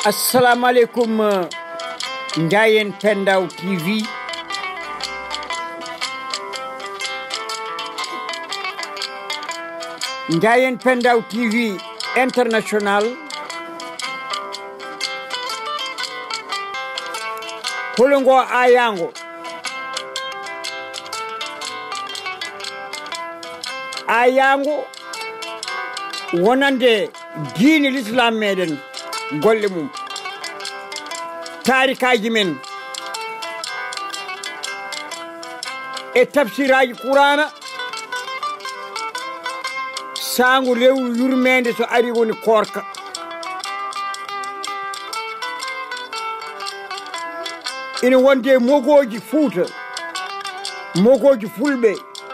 Assalamu alaikum Ndiayene Pendao TV. Ndiayene Pendao TV International. Holongo ayango. Ayango wonande diine l'islam meden golle mum tarikaji men e tafsiraji qur'ana sangu lewru yurmede so ari woni korka ina wonde mogoji Fuuta mogoji Fulɓe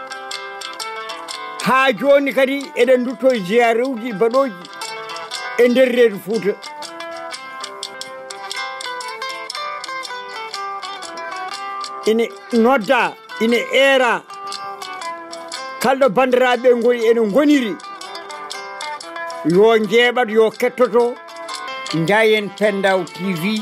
ha joni kadi eɗen dutto ziyaruji baɗoji e nder reedu Fuuta. Ine nodda ine era kalɗo bandiraɓe goni ene goniri yo jeeɓat yo kettoto Ndiayene Pendao TV.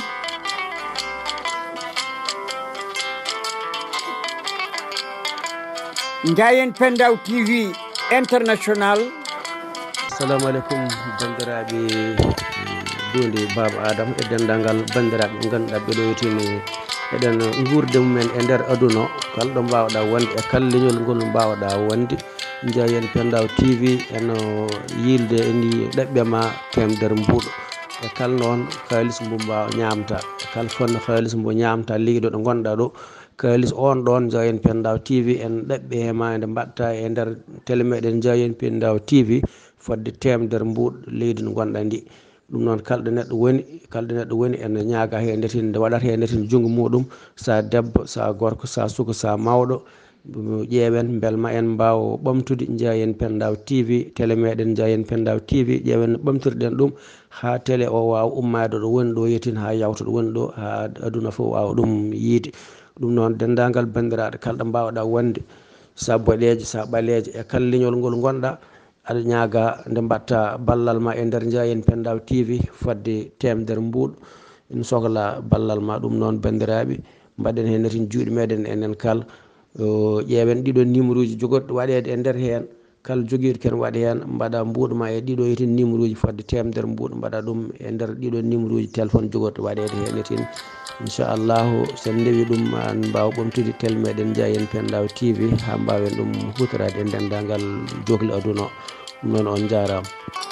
Ndiayene Pendao TV International. Assalamu alaikum bandiraɓe donde Baba Adam e dendagal bandiraɓe ganduɗa ɓeɗo yetini eɗen gurde mumen e nder aduna kalɗo mbawɗa wonde e kala leñol ngol mbawɗa wonde Ndiayene Pendao TV eno yilde eni ɗeɓɓe ma temdere mbuɗo e kala noon kalis mbo mbawa ñamta e kala fonno kalis mbo ñamta leyɗo ɗo gonɗa ɗo kalis on ɗon Ndiayene Pendao TV en ɗeɓɓe e ma nde mbatta e nder télé meɗen Ndiayene Pendao TV fodde temdere mbuɗo leydi no gonɗa ndi. Ɗum noon kalɗo neɗɗo woni ene ñaaga he ndetin nde waɗata he ndetin junggo muɗum sa debbo sa gorko sa suka sa mawɗo ƴeewen beel ma en mbaw ɓamtude Ndiayene Pendao TV télé meɗen Ndiayene Pendao TV ƴeewen no ɓamtirɗen ɗum ha télé o wawa ummade ɗo woni ɗo yetin ha yawta ɗo woni ɗo ha aduna fof wawa ɗum yiide. Ɗum noon dendagal bandiraɗo kalɗo mbawɗa wonde sa boɗeje sa ɓaleje e kala leñol ngol gonɗa aɗa ñaaga nde mbatta ballal ma e nder Ndiayene Pendao TV fodde temdere mbuɗo ina sohla ballal ma. Ɗum noon bandiraɓe mbaɗen hen netin juuɗe meɗen enen kala ƴeewen ɗiɗon numéro uji jogoɗɗo waɗede e nder hen kala joguiɗo ken waɗa hen mbaɗa mbuɗo ma e ɗiɗo yetin numéro uji fodde temdere mbuɗo mbaɗa ɗum e nder ɗiɗon numéro uji téléphone jogoɗɗo waɗede hen netin inchallahu sen ndewi ɗum an mbawa ɓamtude télé meɗen Ndiayene Pendao TV ha mbawen ɗum hutorade e dendagal jogli aduna ɗum noon on jarama.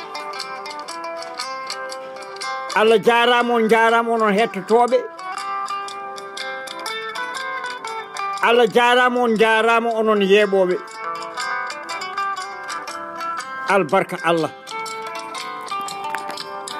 Allah jarama on jarama onon hettotoɓe. Allah jarama on jarama onon yeeɓoɓe. Albarka Allah.